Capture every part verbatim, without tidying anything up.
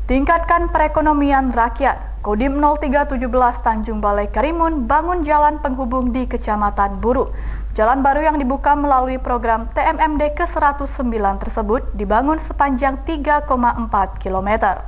Tingkatkan perekonomian rakyat. Kodim nol tiga tujuh belas Tanjung Balai Karimun bangun jalan penghubung di Kecamatan Buru. Jalan baru yang dibuka melalui program T M M D ke seratus sembilan tersebut dibangun sepanjang tiga koma empat kilometer.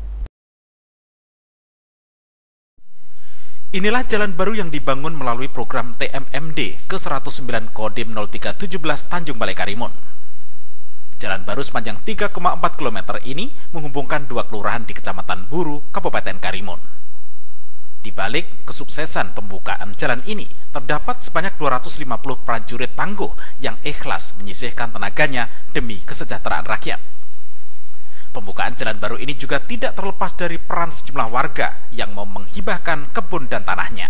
Inilah jalan baru yang dibangun melalui program T M M D ke seratus sembilan Kodim nol tiga tujuh belas Tanjung Balai Karimun. Jalan baru sepanjang tiga koma empat kilometer ini menghubungkan dua kelurahan di Kecamatan Buru, Kabupaten Karimun. Di balik kesuksesan pembukaan jalan ini, terdapat sebanyak dua ratus lima puluh prajurit tangguh yang ikhlas menyisihkan tenaganya demi kesejahteraan rakyat. Pembukaan jalan baru ini juga tidak terlepas dari peran sejumlah warga yang mau menghibahkan kebun dan tanahnya.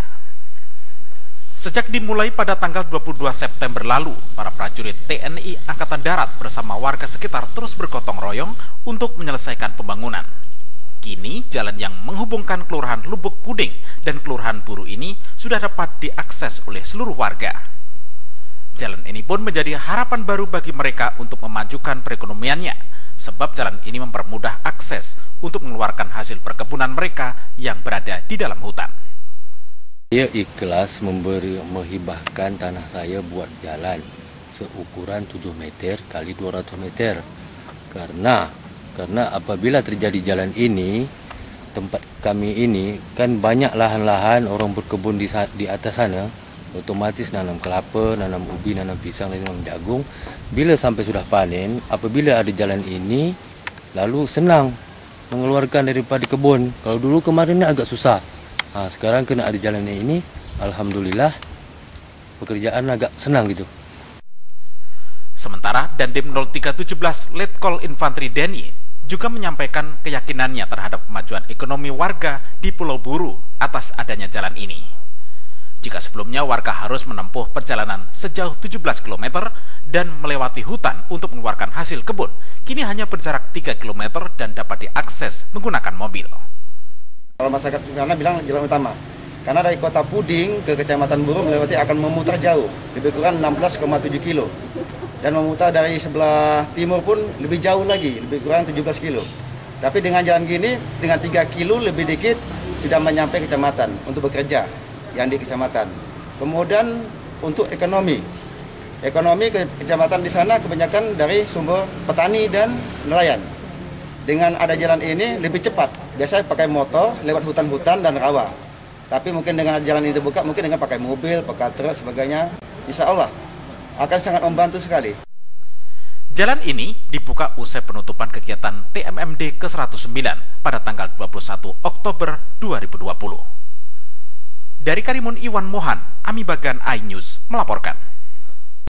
Sejak dimulai pada tanggal dua puluh dua September lalu, para prajurit T N I Angkatan Darat bersama warga sekitar terus bergotong royong untuk menyelesaikan pembangunan. Kini, jalan yang menghubungkan Kelurahan Lubuk Puding dan Kelurahan Buru ini sudah dapat diakses oleh seluruh warga. Jalan ini pun menjadi harapan baru bagi mereka untuk memajukan perekonomiannya, sebab jalan ini mempermudah akses untuk mengeluarkan hasil perkebunan mereka yang berada di dalam hutan. Saya ikhlas memberi menghibahkan tanah saya buat jalan seukuran tujuh meter kali dua ratus meter. Karena karena apabila terjadi jalan ini, tempat kami ini kan banyak lahan-lahan orang berkebun di di atas sana, otomatis nanam kelapa, nanam ubi, nanam pisang, nanam jagung. Bila sampai sudah panen, apabila ada jalan ini, lalu senang mengeluarkan daripada kebun. Kalau dulu kemarin agak susah. Nah, sekarang kena ada jalannya ini, alhamdulillah pekerjaan agak senang gitu. Sementara Dandim nol tiga tujuh belas Letkol Infanteri Denny juga menyampaikan keyakinannya terhadap kemajuan ekonomi warga di Pulau Buru atas adanya jalan ini. Jika sebelumnya warga harus menempuh perjalanan sejauh tujuh belas kilometer dan melewati hutan untuk mengeluarkan hasil kebun, kini hanya berjarak tiga kilometer dan dapat diakses menggunakan mobil. Kalau masyarakat karena bilang jalan utama, karena dari kota Puding ke Kecamatan Buru melewati akan memutar jauh, lebih kurang enam belas koma tujuh kilo, dan memutar dari sebelah timur pun lebih jauh lagi, lebih kurang tujuh belas kilo. Tapi dengan jalan gini, dengan tiga kilo lebih dikit sudah menyampai kecamatan untuk bekerja yang di kecamatan. Kemudian untuk ekonomi, ekonomi ke kecamatan di sana kebanyakan dari sumber petani dan nelayan. Dengan ada jalan ini lebih cepat. Biasanya pakai motor lewat hutan-hutan dan rawa. Tapi mungkin dengan jalan ini dibuka, mungkin dengan pakai mobil, pakai truk, sebagainya. Insya Allah akan sangat membantu sekali. Jalan ini dibuka usai penutupan kegiatan T M M D ke seratus sembilan pada tanggal dua puluh satu Oktober dua ribu dua puluh. Dari Karimun, Iwan Mohan, Ami Bagan, iNews melaporkan.